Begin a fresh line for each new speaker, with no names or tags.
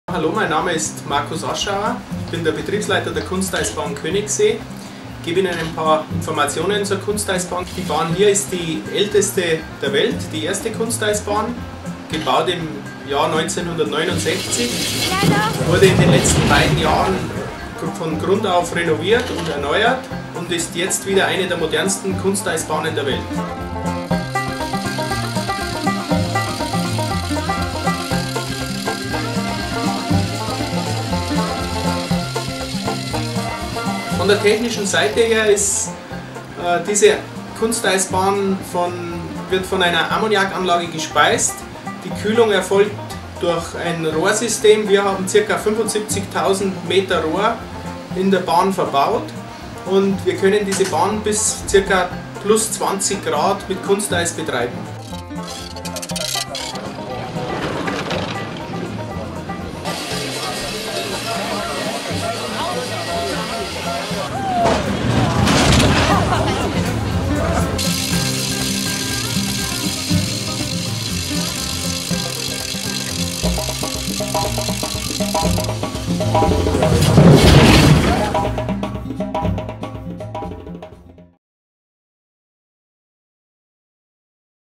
Hallo, mein Name ist Markus Aschauer, ich bin der Betriebsleiter der Kunsteisbahn Königssee. Ich gebe Ihnen ein paar Informationen zur Kunsteisbahn. Die Bahn hier ist die älteste der Welt, die erste Kunsteisbahn, gebaut im Jahr 1969. Wurde in den letzten beiden Jahren von Grund auf renoviert und erneuert und ist jetzt wieder eine der modernsten Kunsteisbahnen der Welt. Von der technischen Seite her ist diese Kunsteisbahn wird von einer Ammoniakanlage gespeist. Die Kühlung erfolgt durch ein Rohrsystem. Wir haben ca. 75.000 Meter Rohr in der Bahn verbaut und wir können diese Bahn bis ca. plus 20 Grad mit Kunsteis betreiben.